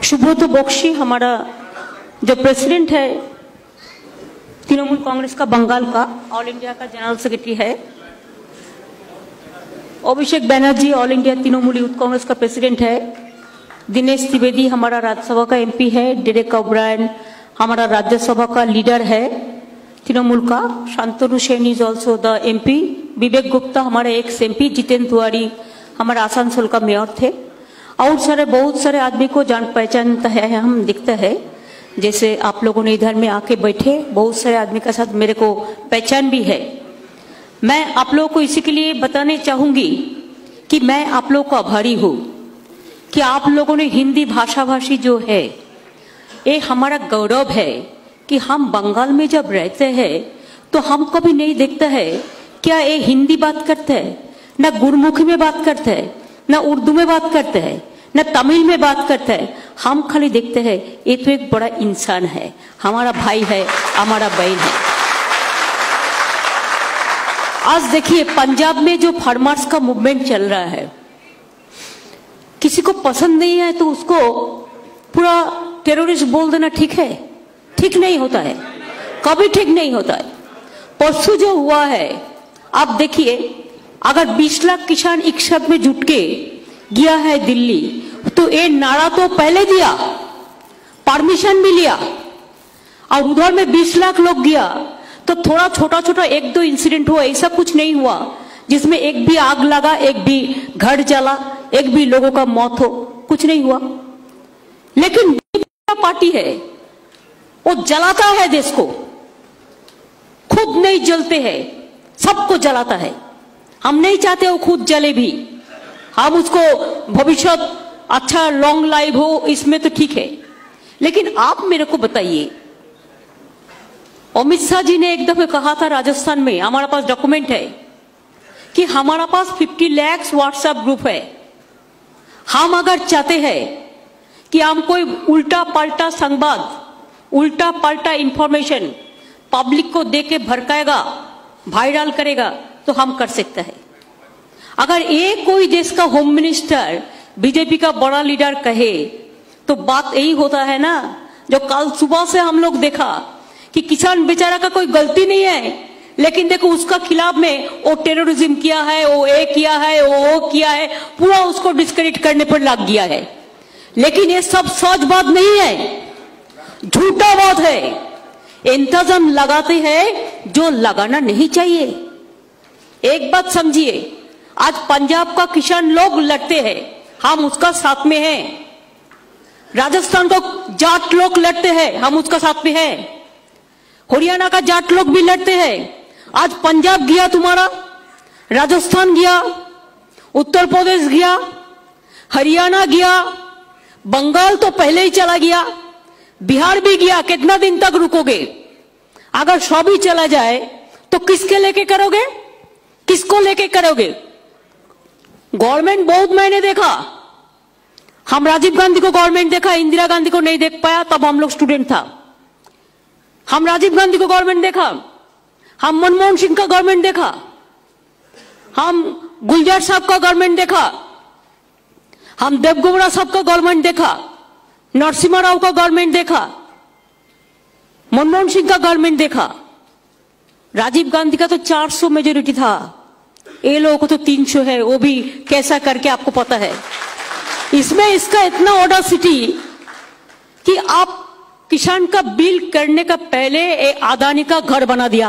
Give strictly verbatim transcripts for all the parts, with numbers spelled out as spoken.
सुब्रत बख्शी हमारा जो प्रेसिडेंट है तृणमूल कांग्रेस का बंगाल का, ऑल इंडिया का जनरल सेक्रेटरी है। Abhishek Banerjee all India Trinamool youth Congress का प्रेसिडेंट है। दिनेश त्रिवेदी हमारा राज्यसभा का एमपी है। डेरेक ओब्रायन हमारा राज्यसभा का लीडर है तृणमूल का। Shantanu Sen is also the MP. Vivek Gupta हमारे एक्स एमपी। जितेंद्र तिवारी हमारे आसनसोल का मेयर थे। और सारे बहुत सारे आदमी को जान पहचानता है, हम दिखता है। जैसे आप लोगों ने इधर में आके बैठे बहुत सारे आदमी के साथ मेरे को पहचान भी है। मैं आप लोगों को इसी के लिए बताने चाहूंगी कि मैं आप लोगों को आभारी हूं कि आप लोगों ने हिंदी भाषा भाषी जो है ये हमारा गौरव है कि हम बंगाल में जब रहते हैं तो हम कभी नहीं देखता है क्या ये हिंदी बात करते हैं, ना गुरमुखी में बात करते हैं, ना उर्दू में बात करते हैं, ना तमिल में बात करते हैं। हम खाली देखते हैं ये तो एक बड़ा इंसान है, हमारा भाई है, हमारा बहन है। आज देखिए पंजाब में जो फार्मर्स का मूवमेंट चल रहा है, किसी को पसंद नहीं है तो उसको पूरा टेररिस्ट बोल देना ठीक है? ठीक नहीं होता है, कभी ठीक नहीं होता है। परसों जो हुआ है आप देखिए, अगर बीस लाख किसान एक साथ में जुट के गया है दिल्ली तो ये नारा तो पहले दिया, परमिशन भी लिया, और उधर में बीस लाख लोग गया तो थोड़ा छोटा छोटा एक दो इंसिडेंट हुआ, ऐसा कुछ नहीं हुआ जिसमें एक भी आग लगा, एक भी घर जला, एक भी लोगों का मौत हो, कुछ नहीं हुआ। लेकिन पार्टी है वो जलाता है देश को, खुद नहीं जलते हैं, सबको जलाता है। हम नहीं चाहते वो खुद जले भी, हम उसको भविष्य अच्छा लॉन्ग लाइफ हो इसमें तो ठीक है। लेकिन आप मेरे को बताइए, अमित शाह जी ने एक दफे कहा था राजस्थान में, हमारे पास डॉक्यूमेंट है कि हमारा पास पचास लाख व्हाट्सएप ग्रुप है। हम अगर चाहते हैं कि हम कोई उल्टा पलटा संवाद, उल्टा पलटा इंफॉर्मेशन पब्लिक को दे के भड़काएगा, वायरल करेगा तो हम कर सकते हैं। अगर ये कोई देश का होम मिनिस्टर बीजेपी का बड़ा लीडर कहे तो बात यही होता है ना, जो कल सुबह से हम लोग देखा कि किसान बेचारा का कोई गलती नहीं है, लेकिन देखो उसका खिलाफ में वो टेररिज्म किया है, वो ये किया है, वो वो किया है, पूरा उसको डिस्क्रेडिट करने पर लग गया है। लेकिन ये सब सच बात नहीं है, झूठा बात है। इंतजाम लगाते हैं जो लगाना नहीं चाहिए। एक बात समझिए, आज पंजाब का किसान लोग लड़ते हैं, हम उसका साथ में हैं। राजस्थान को जाट लोग लड़ते हैं, हम उसका साथ में हैं। हरियाणा का जाट लोग भी लड़ते हैं। आज पंजाब गया तुम्हारा, राजस्थान गया, उत्तर प्रदेश गया, हरियाणा गया, बंगाल तो पहले ही चला गया, बिहार भी गया। कितना दिन तक रुकोगे? अगर सब ही चला जाए तो किसके लेके करोगे, किसको लेके करोगे? गवर्नमेंट बहुत मैंने देखा, हम राजीव गांधी को गवर्नमेंट देखा, इंदिरा गांधी को नहीं देख पाया, तब हम लोग स्टूडेंट था। हम राजीव गांधी को गवर्नमेंट देखा, हम मनमोहन सिंह का गवर्नमेंट देखा, हम गुलजार साहब का गवर्नमेंट देखा, हम देवगौड़ा साहब का गवर्नमेंट देखा, नरसिम्हा राव का गवर्नमेंट देखा, मनमोहन सिंह का गवर्नमेंट देखा। राजीव गांधी का तो चार सौ मेजोरिटी था, ये लोगों को तो तीन सौ है, वो भी कैसा करके आपको पता है। इसमें इसका इतना ऑडासिटी कि आप किसान का बिल करने का पहले एक अदानी का घर बना दिया।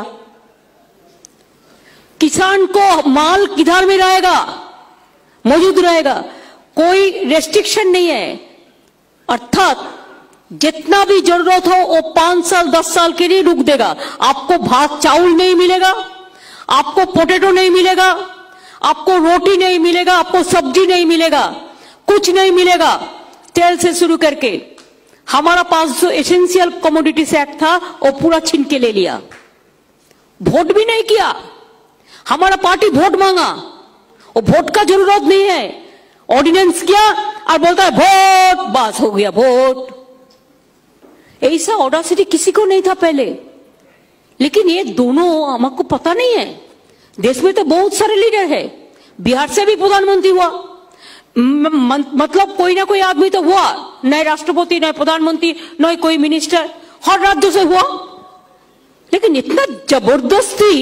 किसान को माल किधर में रहेगा, मौजूद रहेगा, कोई रेस्ट्रिक्शन नहीं है। अर्थात जितना भी जरूरत हो वो पांच साल दस साल के लिए रुक देगा। आपको भात चावल नहीं मिलेगा, आपको पोटैटो नहीं मिलेगा, आपको रोटी नहीं मिलेगा, आपको सब्जी नहीं मिलेगा, कुछ नहीं मिलेगा। तेल से शुरू करके हमारा पास जो एसेंशियल कमोडिटीज एक्ट था वो पूरा छीन के ले लिया। वोट भी नहीं किया, हमारा पार्टी वोट मांगा, वो वोट का जरूरत नहीं है, ऑर्डिनेंस किया और बोलता है वोट, बस हो गया वोट। ऐसा ऑडासिटी किसी को नहीं था पहले। लेकिन ये दोनों हमको पता नहीं है। देश में तो बहुत सारे लीडर है, बिहार से भी प्रधानमंत्री हुआ, मतलब कोई ना कोई आदमी तो हुआ, नए राष्ट्रपति, नए प्रधानमंत्री, नए कोई मिनिस्टर, हर राज्य से हुआ। लेकिन इतना जबरदस्ती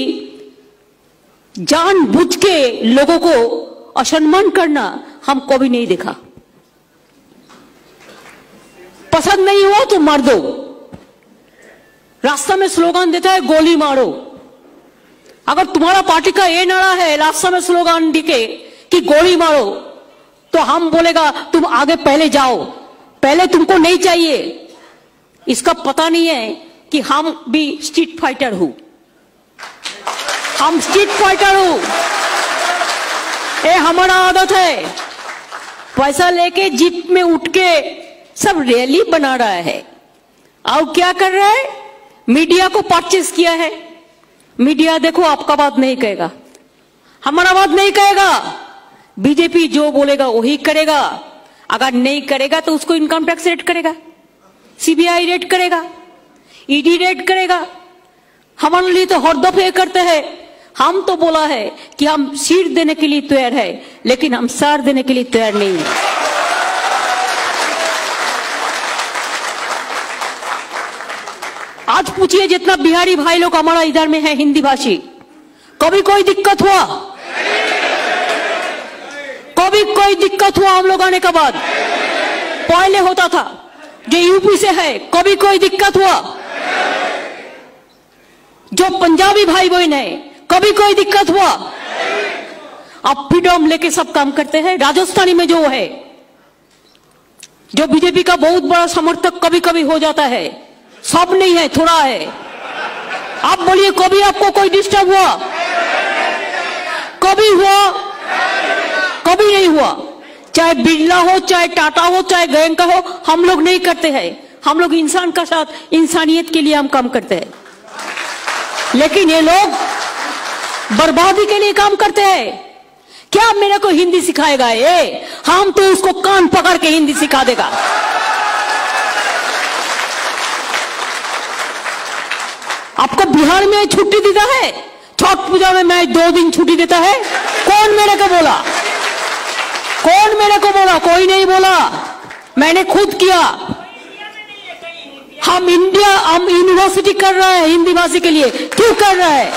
जानबूझ के लोगों को असम्मान करना हम कभी नहीं देखा। पसंद नहीं हुआ तो मार दो, रास्ता में स्लोगन देता है गोली मारो। अगर तुम्हारा पार्टी का ये नारा है रास्ता में स्लोगन दिखे कि गोली मारो, तो हम बोलेगा तुम आगे पहले जाओ, पहले तुमको नहीं चाहिए। इसका पता नहीं है कि हम भी स्ट्रीट फाइटर हूं, हम स्ट्रीट फाइटर हूं, ये हमारा आदत है। पैसा लेके जीप में उठ के सब रैली बना रहा है और क्या कर रहा है, मीडिया को परचेस किया है। मीडिया देखो आपका बात नहीं कहेगा, हमारा बात नहीं कहेगा, बीजेपी जो बोलेगा वही करेगा। अगर नहीं करेगा तो उसको इनकम टैक्स रेड करेगा, सीबीआई रेड करेगा, ईडी रेड करेगा। हमारे लिए तो हर दफे करते हैं। हम तो बोला है कि हम सीट देने के लिए तैयार है, लेकिन हम सार देने के लिए तैयार नहीं है। आज पूछिए जितना बिहारी भाई लोग हमारा इधर में है हिंदी भाषी, कभी कोई दिक्कत हुआ? कभी कोई दिक्कत हुआ हम लोग आने के बाद? पहले होता था। जो यूपी से है कभी कोई दिक्कत हुआ? जो पंजाबी भाई बहन है कभी कोई दिक्कत हुआ? अब फ्रीडम लेके सब काम करते हैं। राजस्थानी में जो है, जो बीजेपी का बहुत बड़ा समर्थक कभी कभी हो जाता है, सब नहीं है, थोड़ा है। आप बोलिए कभी आपको कोई डिस्टर्ब हुआ? कभी हुआ? कभी नहीं हुआ। चाहे बिरला हो, चाहे टाटा हो, चाहे गैंग का हो, हम लोग नहीं करते हैं। हम लोग इंसान का साथ इंसानियत के लिए हम काम करते हैं। लेकिन ये लोग बर्बादी के लिए काम करते हैं। क्या मेरे को हिंदी सिखाएगा ये? हम तो उसको कान पकड़ के हिंदी सिखा देगा। आपको बिहार में छुट्टी देता है, छठ पूजा में मैं दो दिन छुट्टी देता है। कौन मेरे को बोला? कौन मेरे को बोला? कोई नहीं बोला, मैंने खुद किया। हम इंडिया, हम यूनिवर्सिटी कर रहे हैं हिंदी भाषी के लिए। क्यों कर रहे हैं?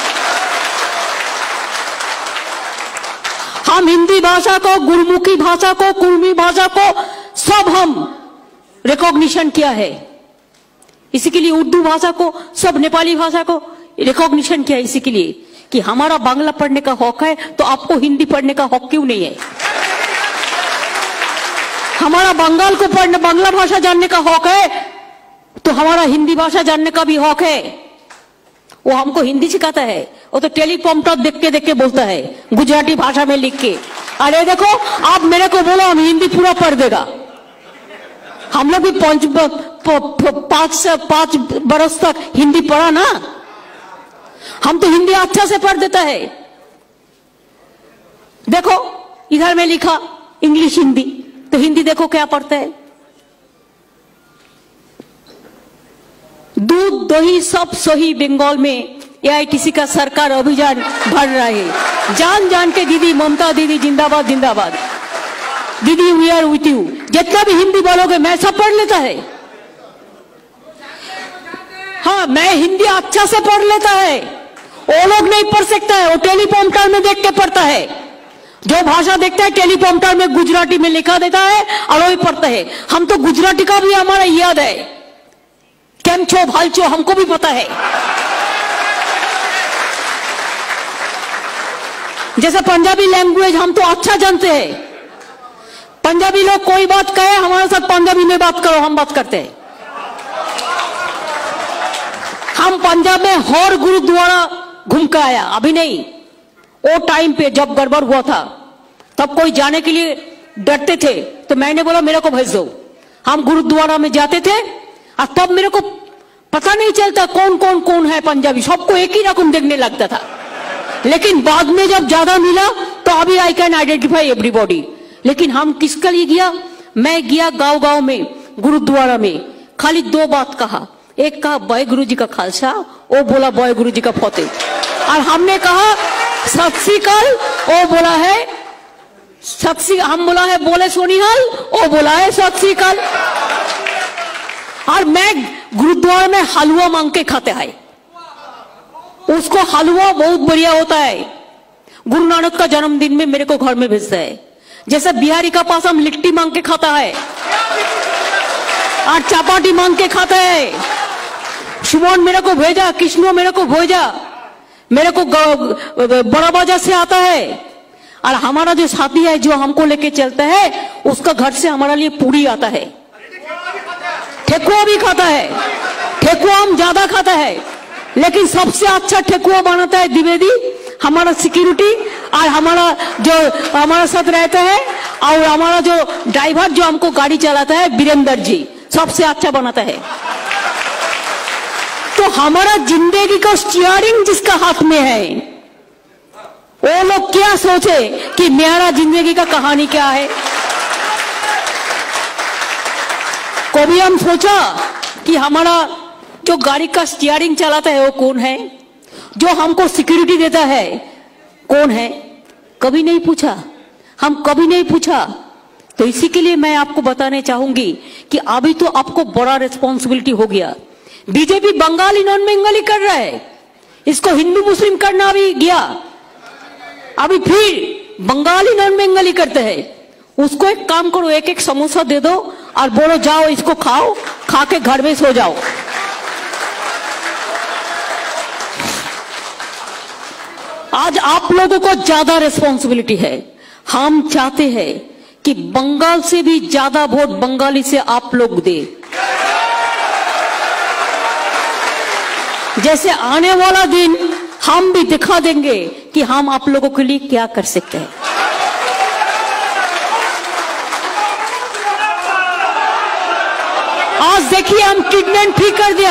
हम हिंदी भाषा को, गुरमुखी भाषा को, कुर्मी भाषा को सब हम रिकॉग्निशन किया है। इसी के लिए उर्दू भाषा को, सब नेपाली भाषा को रिकॉग्निशन किया, इसी के लिए कि हमारा बांग्ला पढ़ने का हक है, तो आपको हिंदी पढ़ने का हक क्यों नहीं है? हमारा बंगाल को पढ़ने, बांग्ला भाषा जानने का हक है, तो हमारा हिंदी भाषा जानने का भी हक है। वो हमको हिंदी सिखाता है, वो तो टेलीप्रॉम्प्टर देख के देख के बोलता है, गुजराती भाषा में लिख के। अरे देखो, आप मेरे को बोलो हम हिंदी पूरा पढ़ देगा। हम लोग भी पांच पांच से पांच बरस तक हिंदी पढ़ा ना, हम तो हिंदी अच्छा से पढ़ देता है। देखो इधर में लिखा इंग्लिश हिंदी, तो हिंदी देखो क्या पढ़ते हैं। दूध दही सब सही बंगाल में एआईटीसी का सरकार अभियान भर रहा है। जान जान के दीदी, ममता दीदी जिंदाबाद जिंदाबाद, दीदी वी आर विथ यू। जितना भी हिंदी बोलोगे मैं सब पढ़ लेता है। हाँ, मैं हिंदी अच्छा से पढ़ लेता है, वो लोग नहीं पढ़ सकता है, वो टेलीप्रॉम्प्टर में देख के पढ़ता है। जो भाषा देखता है टेलीप्रॉम्प्टर में गुजराती में लिखा देता है और वही पढ़ता है। हम तो गुजराती का भी हमारा याद है, केम छो भाल छो हमको भी पता है। जैसे पंजाबी लैंग्वेज हम तो अच्छा जानते हैं। पंजाबी लोग कोई बात कहे हमारे साथ पंजाबी में बात करो, हम बात करते हैं। हम पंजाब में हर गुरुद्वारा घूम के आया, अभी नहीं, वो टाइम पे जब गड़बड़ हुआ था तब कोई जाने के लिए डरते थे, तो मैंने बोला मेरे को भेज दो। हम गुरुद्वारा में जाते थे और तब मेरे को पता नहीं चलता कौन कौन कौन है पंजाबी, सबको एक ही रकम देखने लगता था। लेकिन बाद में जब ज्यादा मिला तो अभी आई कैन आइडेंटिफाई एवरीबॉडी। लेकिन हम किसके लिए गया? मैं गया गांव गांव में, गुरुद्वारा में, खाली दो बात कहा। एक कहा बॉय गुरु जी का खालसा, वो बोला बॉय गुरु जी का फतेह। और हमने कहा सत श्री अकाल, वो बोला है सत श्री हम बोला है बोले सोनिहाल, वो बोला है सत श्री अकाल। और मैं गुरुद्वारा में हलवा मांग के खाते हैं, उसको हलवा बहुत बढ़िया होता है। गुरु नानक का जन्मदिन में मेरे को घर में भेजता है। जैसे बिहारी का पास हम लिट्टी मांग के खाता है और चपाटी मांग के खाता है। सुमन मेरे को भेजा, कृष्णो मेरे को भेजा, मेरे को बड़ा बाजार से आता है। और हमारा जो साथी है जो हमको लेके चलता है, उसका घर से हमारा लिए पूरी आता है, ठेकुआ भी खाता है। ठेकुआ हम ज्यादा खाता है, लेकिन सबसे अच्छा ठेकुआ बनाता है द्विवेदी, हमारा सिक्योरिटी और हमारा जो हमारा साथ रहता है, और हमारा जो ड्राइवर जो हमको गाड़ी चलाता है वीरेंद्र जी, सबसे अच्छा बनाता है। तो हमारा जिंदगी का स्टीयरिंग जिसका हाथ में है, वो लोग क्या सोचे कि मेरा जिंदगी का कहानी क्या है। कभी हम सोचा कि हमारा जो गाड़ी का स्टीयरिंग चलाता है वो कौन है, जो हमको सिक्योरिटी देता है कौन है, कभी नहीं पूछा, हम कभी नहीं पूछा। तो इसी के लिए मैं आपको बताने चाहूंगी कि अभी तो आपको बड़ा रिस्पॉन्सिबिलिटी हो गया। बीजेपी बंगाली नॉन बंगाली कर रहा है, इसको हिंदू मुस्लिम करना भी गया, अभी फिर बंगाली नॉन बंगाली करते हैं। उसको एक काम करो, एक एक समोसा दे दो और बोलो जाओ इसको खाओ, खा के घर में सो जाओ। आज आप लोगों को ज्यादा रिस्पॉन्सिबिलिटी है। हम चाहते हैं कि बंगाल से भी ज्यादा वोट बंगाली से आप लोग दे। जैसे आने वाला दिन हम भी दिखा देंगे कि हम आप लोगों के लिए क्या कर सकते हैं। आज देखिए हम ट्रीटमेंट फ्री कर दिया,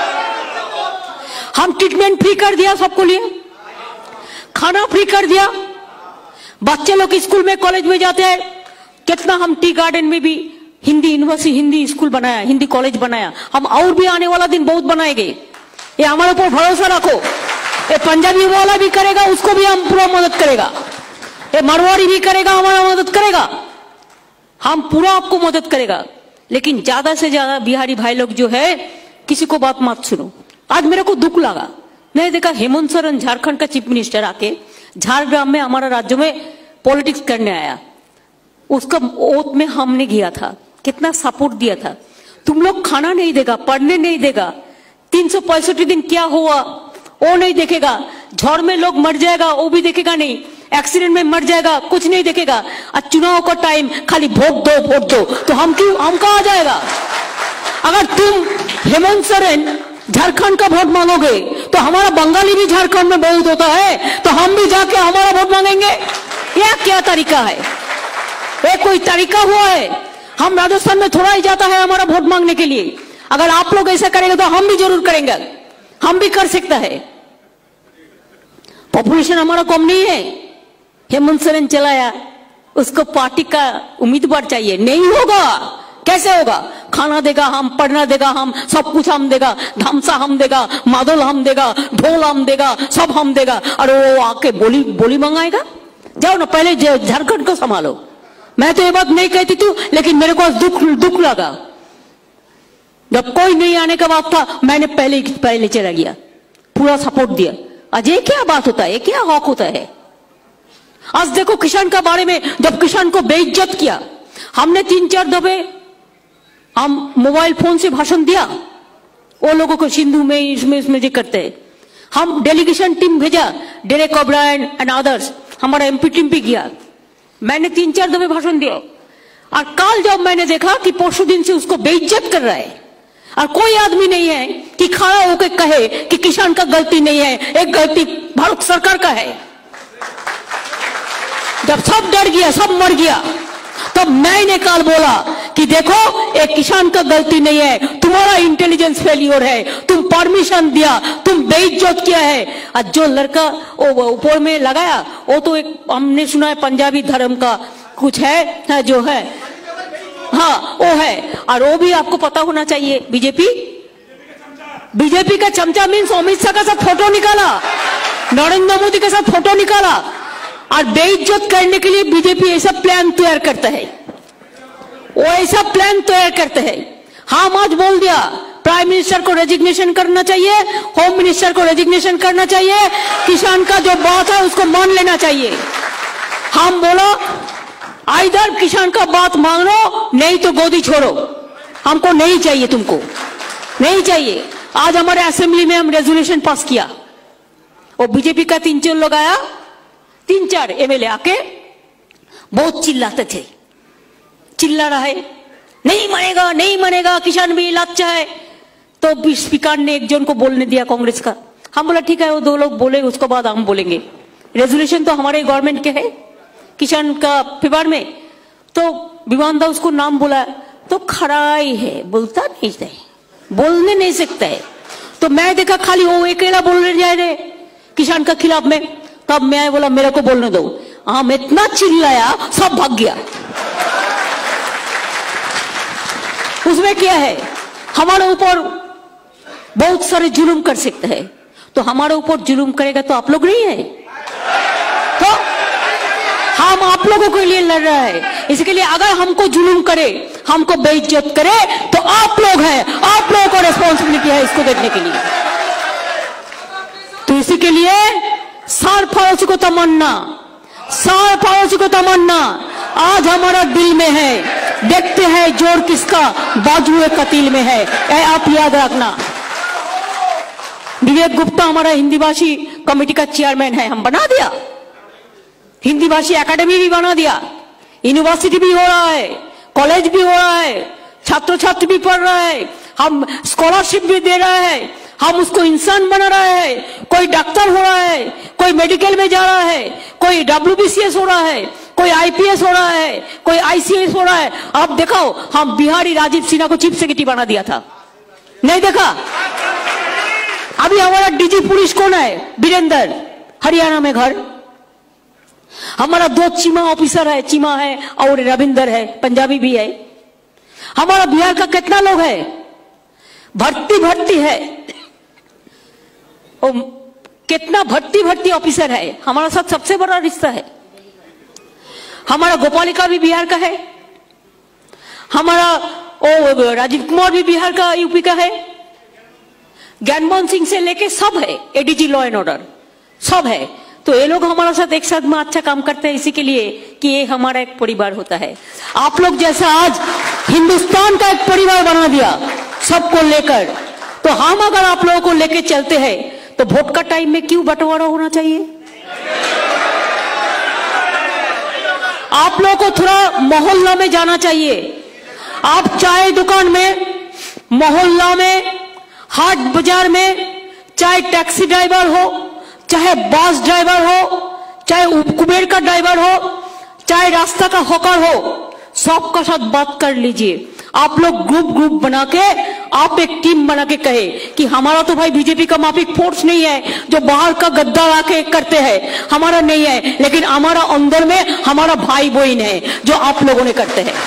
हम ट्रीटमेंट फ्री कर दिया सबको लिए, खाना फ्री कर दिया। बच्चे लोग स्कूल में कॉलेज में जाते हैं, कितना हम टी गार्डन में भी हिंदी यूनिवर्सिटी हिंदी स्कूल बनाया, हिंदी कॉलेज बनाया। हम और भी आने वाला दिन बहुत बनाएंगे, ये हमारे ऊपर भरोसा रखो। ये पंजाबी वाला भी करेगा, उसको भी हम पूरा मदद करेगा। ये मारवाड़ी भी करेगा, हमारा मदद करेगा, हम पूरा आपको मदद करेगा। लेकिन ज्यादा से ज्यादा बिहारी भाई लोग जो है, किसी को बात मत सुनो। आज मेरे को दुख लगा, मैंने देखा हेमंत सोरेन झारखंड का चीफ मिनिस्टर आके झारग्राम में हमारा राज्य में पॉलिटिक्स करने आया। उसका ओथ में हमने किया था, कितना सपोर्ट दिया था। तुम लोग खाना नहीं देगा, पढ़ने नहीं देगा, तीन सौ पैंसठ दिन क्या हुआ वो नहीं देखेगा, झड़ में लोग मर जाएगा वो भी देखेगा नहीं, एक्सीडेंट में मर जाएगा कुछ नहीं देखेगा। और चुनाव का टाइम खाली वोट दो वोट दो, तो हम क्यों, हम कहा जाएगा। अगर तुम हेमंत सोरेन झारखंड का वोट मांगोगे तो हमारा बंगाली भी झारखंड में बहुत होता है, तो हम भी जाके हमारा वोट मांगेंगे। यह क्या तरीका है, ये कोई तरीका हुआ है? हम राजस्थान में थोड़ा ही जाता है हमारा वोट मांगने के लिए। अगर आप लोग ऐसा करेंगे तो हम भी जरूर करेंगे, हम भी कर सकता है। पॉपुलेशन हमारा कम नहीं है। हेमंत सोरेन चलाया, उसको पार्टी का उम्मीदवार चाहिए, नहीं होगा। कैसे होगा? खाना देगा हम, पढ़ना देगा हम, सब कुछ हम देगा, धमसा हम देगा, मादल हम देगा, ढोल हम देगा, सब हम देगा। और वो आके बोली बोली मंगाएगा। जाओ ना पहले झारखंड को संभालो। मैं तो ये बात नहीं कहती थी, लेकिन मेरे को दुख दुख लगा जब कोई नहीं आने का बात था, मैंने पहले पहले चला गया, पूरा सपोर्ट दिया। आज ये क्या बात होता है, ये क्या हक होता है? आज देखो किसान का बारे में, जब किसान को बेइज्जत किया, हमने तीन चार दफे हम मोबाइल फोन से भाषण दिया। वो लोगों को सिंधु में इसमें इसमें जो करते हैं, हम डेलीगेशन टीम भेजा, डेरेक ओब्रायन एंड अदर्स, हमारा एमपी टीम भी गया। मैंने तीन चार दफे भाषण दिया। और कल जब मैंने देखा कि परसों दिन से उसको बेइज्जत कर रहा है, और कोई आदमी नहीं है कि खड़ा होकर कहे कि किसान का गलती नहीं है, एक गलती भारत सरकार का है। जब सब डर गया, सब मर गया, तब मैंने कल बोला कि देखो एक किसान का गलती नहीं है, तुम्हारा इंटेलिजेंस फेलियर है, तुम परमिशन दिया, तुम बेइज्जत किया है। और जो लड़का ऊपर में लगाया, वो तो एक हमने सुना है पंजाबी धर्म का कुछ है, है जो है, हाँ वो है। और वो भी आपको पता होना चाहिए, बीजेपी बीजेपी का चमचा मीन्स अमित शाह के साथ फोटो निकाला, नरेंद्र मोदी के साथ फोटो निकाला, और बेइज्जत करने के लिए बीजेपी ऐसा प्लान तैयार करता है, वो ऐसा प्लान तैयार करते हैं। हम आज बोल दिया प्राइम मिनिस्टर को रेजिग्नेशन करना चाहिए, होम मिनिस्टर को रेजिग्नेशन करना चाहिए, किसान का जो बात है उसको मान लेना चाहिए। हम बोलो आइधर किसान का बात मान लो, नहीं तो गोदी छोड़ो, हमको नहीं चाहिए, तुमको नहीं चाहिए। आज हमारे असेंबली में हम रेजोल्यूशन पास किया, वो बीजेपी का तीन चार लोग आया, तीन चार एमएलए आके बहुत चिल्लाते थे, चिल्ला रहा है नहीं मानेगा नहीं मानेगा, किसान भी लाचा है। तो स्पीकर ने एक जन को बोलने दिया कांग्रेस का। हम बोला ठीक है, वो दो लोग बोले, उसके बाद हम बोलेंगे। रेजोल्यूशन तो हमारे गवर्नमेंट के है किसान का फेवर में। तो विमान दा उसको नाम बोला तो खड़ा ही है, बोलता नहीं है, बोलने नहीं सकता है। तो मैं देखा खाली वो अकेला बोलने जा रहे किसान का खिलाफ में। तब मैं बोला मेरे को बोलने दो। हम इतना चिल्लाया सब भाग गया। उसमें क्या है, हमारे ऊपर बहुत सारे जुल्म कर सकते हैं, तो हमारे ऊपर जुल्म करेगा तो आप लोग नहीं है, तो हम आप लोगों के लिए लड़ रहे हैं। इसके लिए अगर हमको जुल्म करे, हमको बेइज्जत करे, तो आप लोग हैं, आप लोगों को रिस्पॉन्सिबिलिटी है इसको देखने के लिए। तो इसी के लिए सार पड़ोसी को तमन्ना, सार पड़ोसी को तमन्ना आज हमारा दिल में है। देखते हैं जोर किसका बाजुए कतील में है, ए आप याद रखना। विवेक गुप्ता हमारा हिंदी भाषी कमेटी का चेयरमैन है, हम बना दिया, हिंदी भाषी एकेडमी भी बना दिया, यूनिवर्सिटी भी हो रहा है, कॉलेज भी हो रहा है, छात्र छात्र भी पढ़ रहा है, हम स्कॉलरशिप भी दे रहे हैं, हम उसको इंसान बना रहे हैं। कोई डॉक्टर हो रहा है, कोई मेडिकल में जा रहा है, कोई डब्ल्यूबीसीएस हो रहा है, कोई आईपीएस हो रहा है, कोई आईसीएस हो रहा है। आप देखो, हम बिहारी राजीव सिन्हा को चीफ सेक्रेटरी बना दिया था, नहीं देखा? अभी हमारा डीजी पुलिस कौन है? वीरेंद्र, हरियाणा में घर। हमारा दो चीमा ऑफिसर है, चीमा है और रविंदर है, पंजाबी भी है। हमारा बिहार का कितना लोग है? भर्ती भर्ती है, ओ, कितना भर्ती भर्ती ऑफिसर है। हमारा साथ सबसे बड़ा रिश्ता है। हमारा गोपालिका भी बिहार का है, हमारा ओ राजीव कुमार भी बिहार का, यूपी का है। ज्ञानमोहन सिंह से लेके सब है, एडीजी लॉ एंड ऑर्डर सब है। तो ये लोग हमारे साथ एक साथ में अच्छा काम करते हैं, इसी के लिए कि ये हमारा एक परिवार होता है। आप लोग जैसा आज हिंदुस्तान का एक परिवार बना दिया सबको लेकर, तो हम अगर आप लोगों को लेकर चलते हैं तो वोट का टाइम में क्यों बंटवारा होना चाहिए? आप लोगों को थोड़ा मोहल्ला में जाना चाहिए। आप चाय दुकान में, मोहल्ला में, हाट बाजार में, चाहे टैक्सी ड्राइवर हो, चाहे बस ड्राइवर हो, चाहे उपकुबेर का ड्राइवर हो, चाहे रास्ता का हॉकर हो, सबका साथ बात कर लीजिए। आप लोग ग्रुप ग्रुप बना के, आप एक टीम बना के कहे कि हमारा तो भाई बीजेपी का माफिक फोर्स नहीं है जो बाहर का गद्दार आके करते हैं, हमारा नहीं है, लेकिन हमारा अंदर में हमारा भाई बहन है जो आप लोगों ने करते हैं।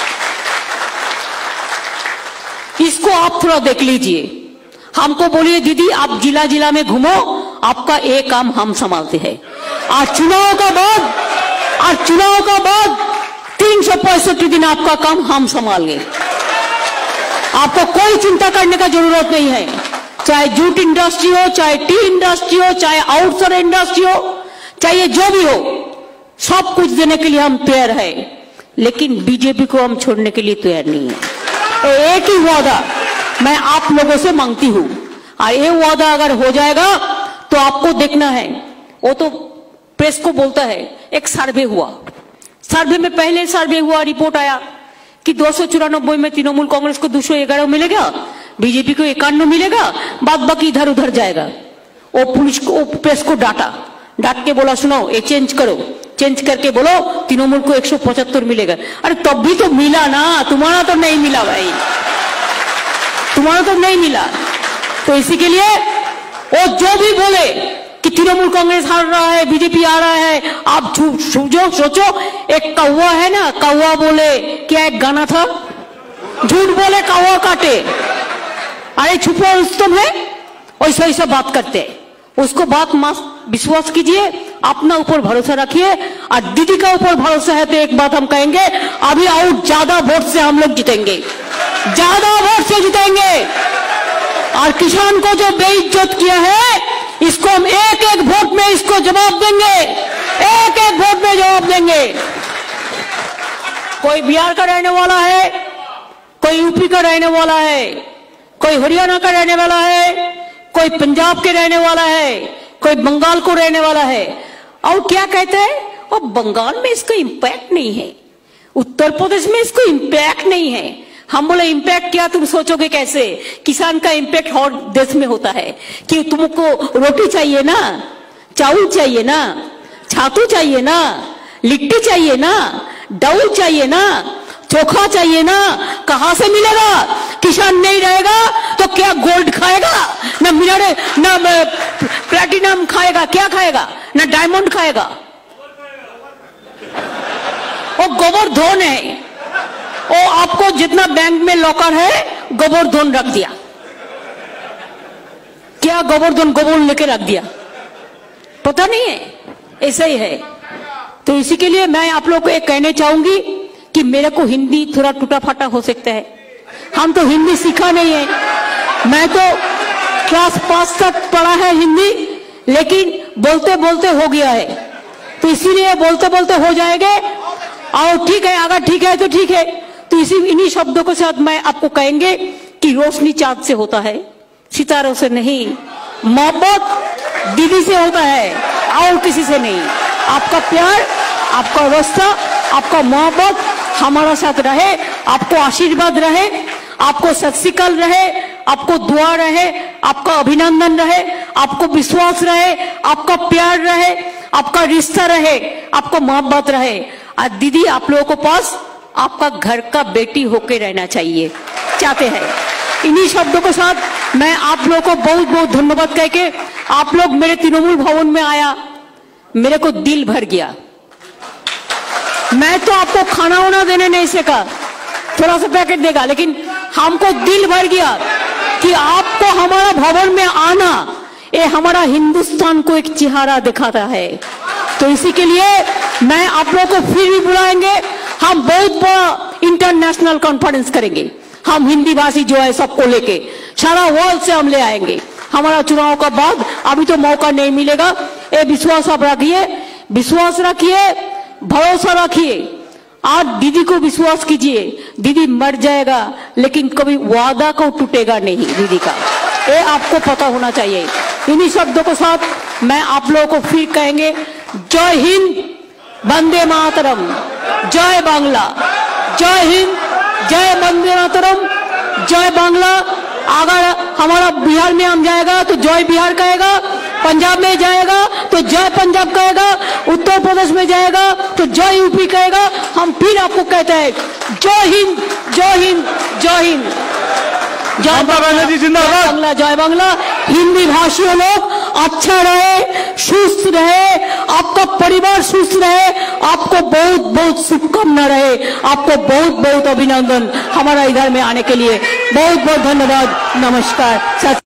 इसको आप थोड़ा देख लीजिए। हमको बोलिए दीदी आप जिला जिला में घूमो, आपका एक काम हम संभालते हैं। और चुनाव का बाद और चुनाव का बाद तीन सौ पैंसठ दिन आपका काम हम संभालेंगे। आपको कोई चिंता करने का जरूरत नहीं है। चाहे जूट इंडस्ट्री हो, चाहे टी इंडस्ट्री हो, चाहे आउटसोर्स इंडस्ट्री हो, चाहे जो भी हो, सब कुछ देने के लिए हम तैयार है। लेकिन बीजेपी को हम छोड़ने के लिए तैयार नहीं है। तो एक ही वादा मैं आप लोगों से मांगती हूं, और ये वादा अगर हो जाएगा तो आपको देखना है। वो तो प्रेस को बोलता है, एक सर्वे हुआ, सर्वे में पहले सर्वे हुआ, रिपोर्ट आया कि दो सौ चौरानबे में तृणमूल कांग्रेस को दो सौ ग्यारह मिलेगा, बीजेपी को इक्यानवे मिलेगा, बाद बाकी इधर उधर जाएगा। वो पुलिस को, वो प्रेस को डांटा, डांट के बोला सुनो ये चेंज करो, चेंज करके बोलो तृणमूल को एक सौ पचहत्तर मिलेगा। अरे तब भी तो मिला ना, तुम्हारा तो नहीं मिला भाई, तुम्हारा तो नहीं मिला। तो इसी के लिए वो जो भी बोले कि तृणमूल कांग्रेस हार रहा है, बीजेपी आ रहा है, आप जो सोचो, एक कौवा है ना, कौवा बोले, क्या एक गाना था, झूठ बोले कौवा काटे, अरे छुपो रुस्तम है, वैसा वैसा बात करते हैं। उसको बात विश्वास कीजिए, अपना ऊपर भरोसा रखिए। और दीदी का ऊपर भरोसा है तो एक बात हम कहेंगे, अभी और ज्यादा वोट से हम लोग जीतेंगे, ज्यादा वोट से जीतेंगे। और किसान को जो बेइज्जत किया है, इसको हम एक एक वोट में इसको जवाब देंगे, एक एक वोट में जवाब देंगे। कोई बिहार का रहने वाला है, कोई यूपी का रहने वाला है, कोई हरियाणा का रहने वाला है, कोई पंजाब के रहने वाला है, कोई बंगाल को रहने वाला है। और क्या कहते हैं, और बंगाल में इसका इम्पैक्ट नहीं है, उत्तर प्रदेश में इसको इम्पैक्ट नहीं है। हम बोले इम्पैक्ट क्या, तुम सोचोगे कैसे? किसान का इम्पैक्ट हर देश में होता है कि तुमको रोटी चाहिए ना, चावल चाहिए ना, छातू चाहिए ना, लिट्टी चाहिए ना, दाल चाहिए ना, चोखा चाहिए ना, कहां से मिलेगा? किसान नहीं रहेगा तो क्या गोल्ड खाएगा, ना मिनरल, ना प्लैटिनम खाएगा, क्या खाएगा? ना डायमंड खाएगा। वो गोवर्धन है, वो आपको जितना बैंक में लॉकर है गोवर्धन रख दिया, क्या गोवर्धन गोबर लेके रख दिया, पता नहीं है, ऐसा ही है। तो इसी के लिए मैं आप लोग को एक कहने चाहूंगी कि मेरे को हिंदी थोड़ा टूटा फाटा हो सकता है, हम तो हिंदी सीखा नहीं है, मैं तो क्लास पांच तक पढ़ा है हिंदी, लेकिन बोलते बोलते हो गया है, तो इसीलिए बोलते बोलते हो जाएंगे। और ठीक है, अगर ठीक है तो ठीक है। तो इसी इन्हीं शब्दों के साथ मैं आपको कहेंगे कि रोशनी चांद से होता है, सितारों से नहीं। मोहब्बत दीदी से होता है और किसी से नहीं। आपका प्यार, आपका रिश्ता, आपका मोहब्बत हमारा साथ रहे, आपको आशीर्वाद रहे, आपको सत श्री अकाल रहे, आपको दुआ रहे, आपका अभिनंदन रहे, आपको विश्वास रहे, आपका प्यार रहे, आपका रिश्ता रहे, आपको मोहब्बत रहे। और दीदी आप लोगों को पास आपका घर का बेटी होके रहना चाहिए, चाहते हैं। इन्हीं शब्दों के साथ मैं आप लोगों को बहुत बहुत धन्यवाद कह के, आप लोग मेरे तृणमूल भवन में आया, मेरे को दिल भर गया। मैं तो आपको खाना वाना देने नहीं सका, थोड़ा सा पैकेट देगा, लेकिन हमको दिल भर गया कि आपको हमारा भवन में आना, ये हमारा हिंदुस्तान को एक चेहरा दिखाता है। तो इसी के लिए मैं आप लोगों को फिर भी बुलाएंगे, हम बहुत बड़ा इंटरनेशनल कॉन्फ्रेंस करेंगे, हम हिंदी भाषी जो है सबको लेके सारा वर्ल्ड से हम ले आएंगे। हमारा चुनाव का बाद अभी तो मौका नहीं मिलेगा, ये विश्वास आप रखिए, विश्वास रखिए, भरोसा रखिए। आज दीदी को विश्वास कीजिए, दीदी मर जाएगा लेकिन कभी वादा को टूटेगा नहीं दीदी का, ये आपको पता होना चाहिए। इन्हीं शब्दों के साथ मैं आप लोगों को फिर कहेंगे, जय हिंद, वंदे मातरम, जय बांग्ला, जय हिंद, जय वंदे मातरम, जय बांग्ला। अगर हमारा बिहार में हम जाएगा तो जय बिहार कहेगा, पंजाब में जाएगा तो जय पंजाब कहेगा, उत्तर प्रदेश में जाएगा तो जय यूपी कहेगा। हम फिर आपको कहते हैं, जय हिंद, जय हिंद, जय हिंद, जय बांग्ला, जय बांग्ला। हिंदी भाषियों लोग अच्छा रहे, सुस्त रहे, आपका परिवार सुस्त रहे, आपको बहुत बहुत शुभकामना रहे, आपको बहुत बहुत अभिनंदन हमारा इधर में आने के लिए। बहुत बहुत धन्यवाद, नमस्कार।